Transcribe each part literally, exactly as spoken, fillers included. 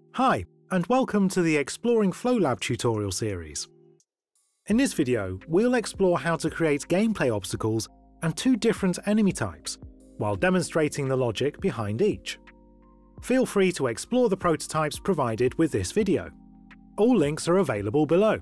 Hi, and welcome to the Exploring Flowlab tutorial series. In this video, we'll explore how to create gameplay obstacles and two different enemy types, while demonstrating the logic behind each. Feel free to explore the prototypes provided with this video. All links are available below.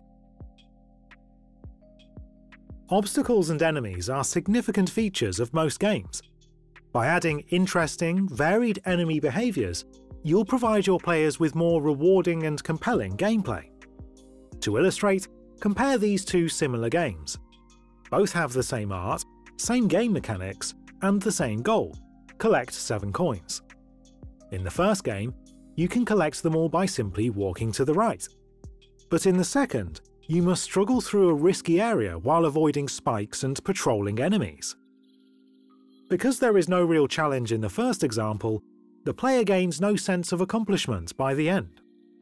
Obstacles and enemies are significant features of most games. By adding interesting, varied enemy behaviours, you'll provide your players with more rewarding and compelling gameplay. To illustrate, compare these two similar games. Both have the same art, same game mechanics, and the same goal: collect seven coins. In the first game, you can collect them all by simply walking to the right. But in the second, you must struggle through a risky area while avoiding spikes and patrolling enemies. Because there is no real challenge in the first example, the player gains no sense of accomplishment by the end.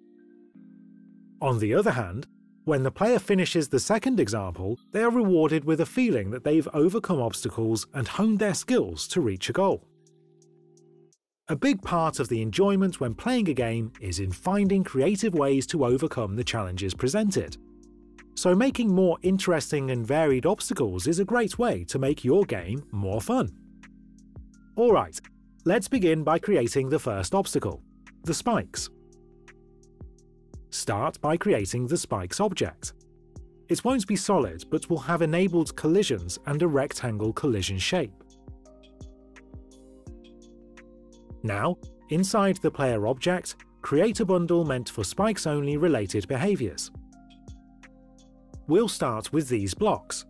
On the other hand, when the player finishes the second example, they are rewarded with a feeling that they've overcome obstacles and honed their skills to reach a goal. A big part of the enjoyment when playing a game is in finding creative ways to overcome the challenges presented. So making more interesting and varied obstacles is a great way to make your game more fun. Alright, let's begin by creating the first obstacle, the spikes. Start by creating the spikes object. It won't be solid, but will have enabled collisions and a rectangle collision shape. Now, inside the player object, create a bundle meant for spikes-only related behaviours. We'll start with these blocks.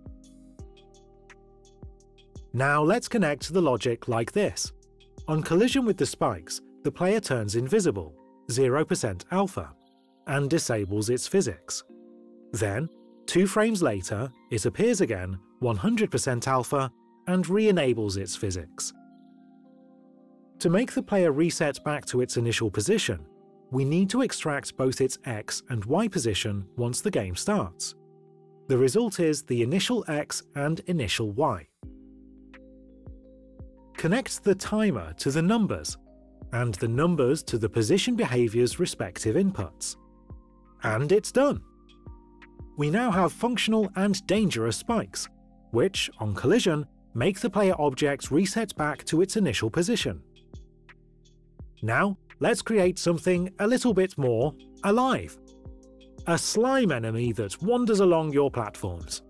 Now let's connect the logic like this. On collision with the spikes, the player turns invisible, zero percent alpha, and disables its physics. Then, two frames later, it appears again, one hundred percent alpha, and re-enables its physics. To make the player reset back to its initial position, we need to extract both its X and Y position once the game starts. The result is the initial X and initial Y. Connect the timer to the numbers, and the numbers to the position behaviour's respective inputs. And it's done! We now have functional and dangerous spikes, which, on collision, make the player object reset back to its initial position. Now, let's create something a little bit more alive. A slime enemy that wanders along your platforms.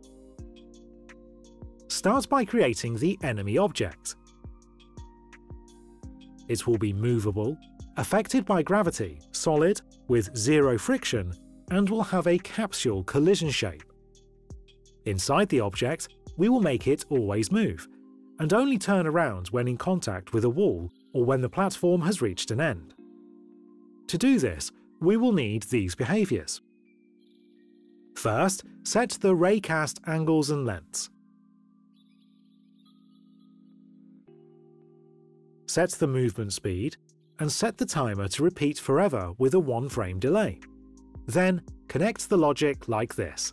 Start by creating the enemy object. It will be movable, affected by gravity, solid, with zero friction, and will have a capsule collision shape. Inside the object, we will make it always move, and only turn around when in contact with a wall or when the platform has reached an end. To do this, we will need these behaviours. First, set the raycast angles and lengths. Set the movement speed, and set the timer to repeat forever with a one frame delay. Then, connect the logic like this.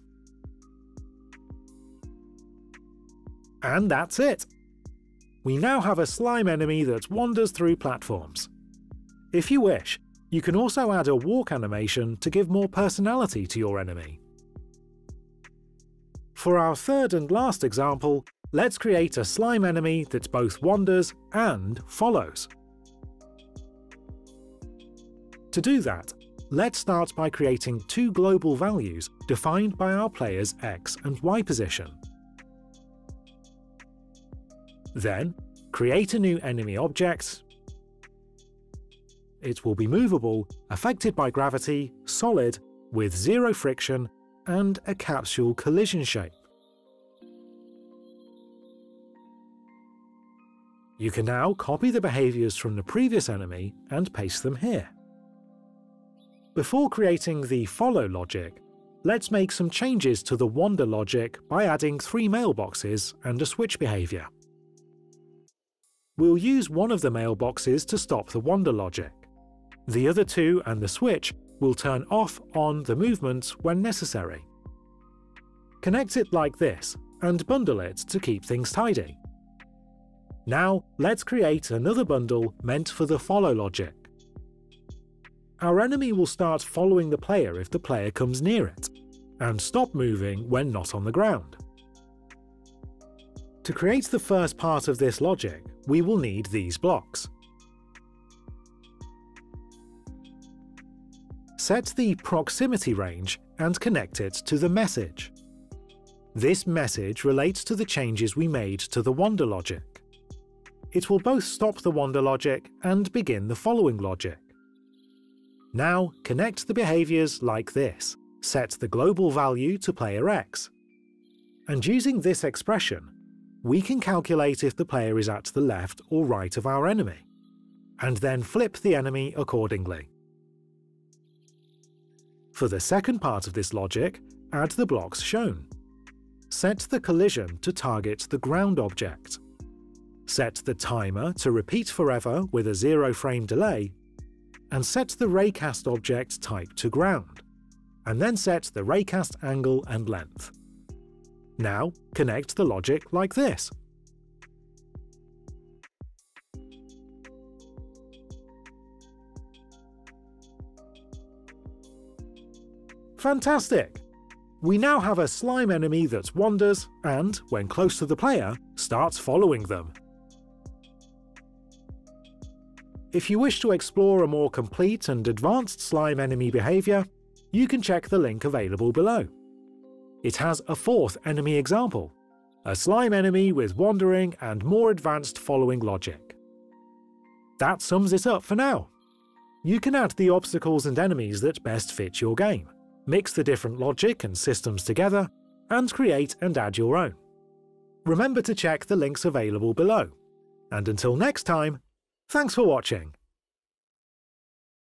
And that's it! We now have a slime enemy that wanders through platforms. If you wish, you can also add a walk animation to give more personality to your enemy. For our third and last example, let's create a slime enemy that both wanders and follows. To do that, let's start by creating two global values defined by our player's X and Y position. Then, create a new enemy object. It will be movable, affected by gravity, solid, with zero friction, and a capsule collision shape. You can now copy the behaviours from the previous enemy and paste them here. Before creating the follow logic, let's make some changes to the wander logic by adding three mailboxes and a switch behaviour. We'll use one of the mailboxes to stop the wander logic. The other two and the switch will turn off on the movement when necessary. Connect it like this, and bundle it to keep things tidy. Now, let's create another bundle meant for the follow logic. our enemy will start following the player if the player comes near it, and stop moving when not on the ground. To create the first part of this logic, we will need these blocks. Set the proximity range and connect it to the message. This message relates to the changes we made to the wander logic. It will both stop the wander logic and begin the following logic. Now connect the behaviours like this. Set the global value to player X. And using this expression, we can calculate if the player is at the left or right of our enemy, and then flip the enemy accordingly. For the second part of this logic, add the blocks shown. Set the collision to target the ground object. Set the timer to repeat forever with a zero frame delay, and set the raycast object type to ground, and then set the raycast angle and length. Now connect the logic like this. Fantastic! We now have a slime enemy that wanders and, when close to the player, starts following them. If you wish to explore a more complete and advanced slime enemy behaviour, you can check the link available below. It has a fourth enemy example, a slime enemy with wandering and more advanced following logic. That sums it up for now. You can add the obstacles and enemies that best fit your game, mix the different logic and systems together, and create and add your own. Remember to check the links available below. And until next time, thanks for watching.